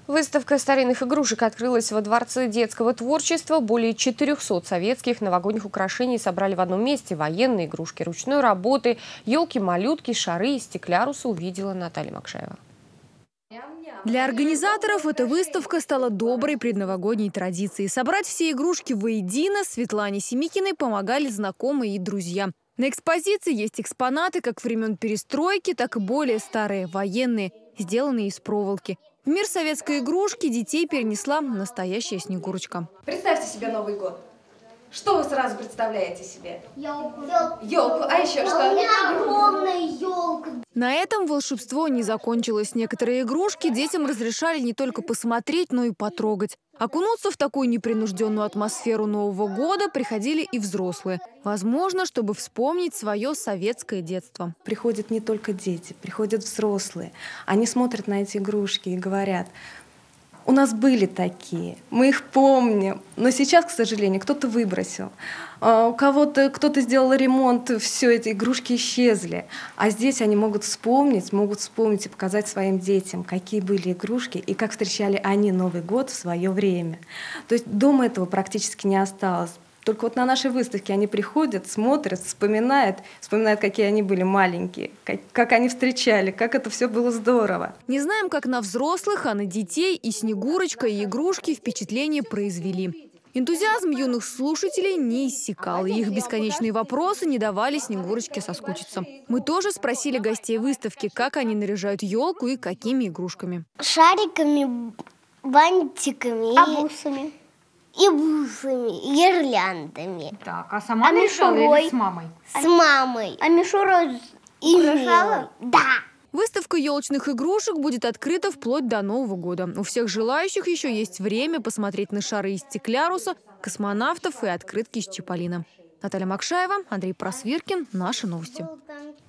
Выставка старинных игрушек открылась во Дворце детского творчества. Более 400 советских новогодних украшений собрали в одном месте. Военные игрушки ручной работы, елки-малютки, шары и стеклярусы увидела Наталья Макшаева. Для организаторов эта выставка стала доброй предновогодней традицией. Собрать все игрушки воедино Светлане Семикиной помогали знакомые и друзья. На экспозиции есть экспонаты как времен перестройки, так и более старые, военные, сделанные из проволоки. В мир советской игрушки детей перенесла настоящая Снегурочка. Представьте себе Новый год. Что вы сразу представляете себе? Елку. Елку. А еще что? У меня огромная елка. На этом волшебство не закончилось. Некоторые игрушки детям разрешали не только посмотреть, но и потрогать. Окунуться в такую непринужденную атмосферу Нового года приходили и взрослые. Возможно, чтобы вспомнить свое советское детство. Приходят не только дети, приходят взрослые. Они смотрят на эти игрушки и говорят: у нас были такие, мы их помним, но сейчас, к сожалению, кто-то выбросил. У кого-то кто-то сделал ремонт, все эти игрушки исчезли. А здесь они могут вспомнить и показать своим детям, какие были игрушки и как встречали они Новый год в свое время. То есть дома этого практически не осталось. Только вот на нашей выставке они приходят, смотрят, вспоминают, какие они были маленькие, как они встречали, как это все было здорово. Не знаем, как на взрослых, а на детей и Снегурочка, и игрушки впечатление произвели. Энтузиазм юных слушателей не иссякал, и их бесконечные вопросы не давали Снегурочке соскучиться. Мы тоже спросили гостей выставки, как они наряжают елку и какими игрушками. Шариками, бантиками. Абусами. И бусами, гирляндами. Так, а сама наряжала или с мамой? С мамой. А Мишура украшала? Да. Выставка елочных игрушек будет открыта вплоть до Нового года. У всех желающих еще есть время посмотреть на шары из стекляруса, космонавтов и открытки из Чиполлино. Наталья Макшаева, Андрей Просвиркин. Наши новости.